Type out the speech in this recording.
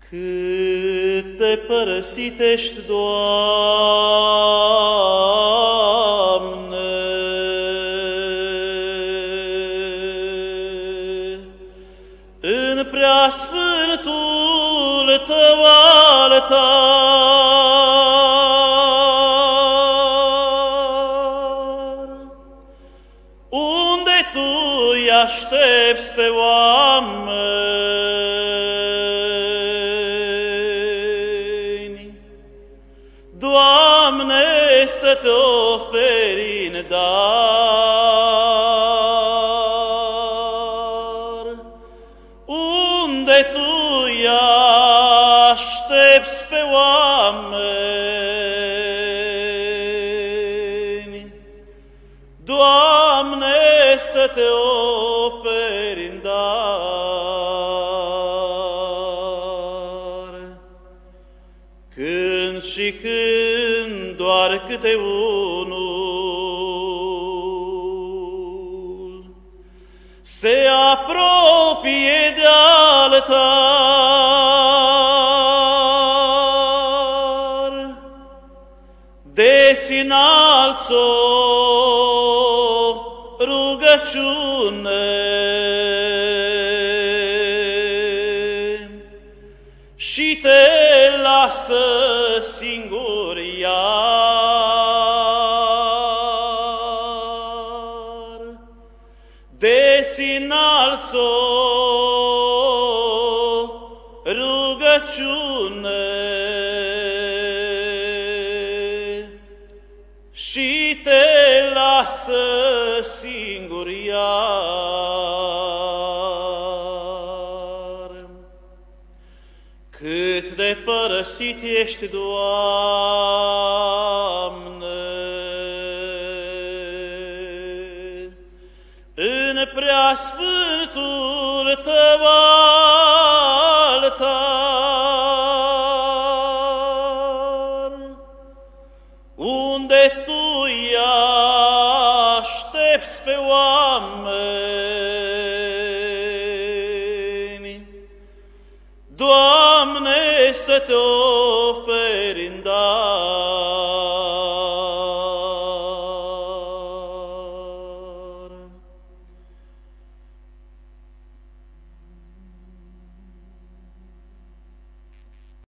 Cât de părăsit ești, Doamne, în preasfântul Tău altar, unde Tu îi aștepți pe oameni, Doamne, să Te oferi în dar, unde Tu îi aștepți pe oameni, Doamne, să Te oferi în dar. Când și când doar câte unul se apropie de altar, deți înalți o rugăciune și te lasă singur iar, deți înalți o rugăciune și te lasă singur iar. Cât de părăsit ești, Doamne, în preasfântul Tău altar, unde Tu îi aștepți pe oameni, Doamne, să Te